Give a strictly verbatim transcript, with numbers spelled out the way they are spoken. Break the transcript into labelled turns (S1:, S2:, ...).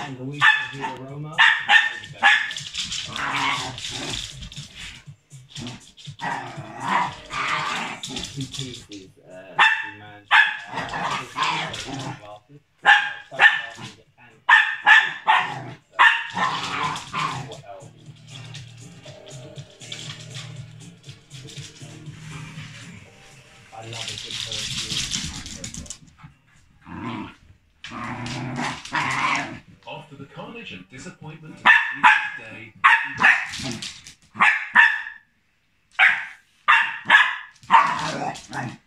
S1: and the week of the aroma. Two pieces uh, to be managed. What else? I love a good perfume.
S2: After the carnage and disappointment of the day,
S3: Right.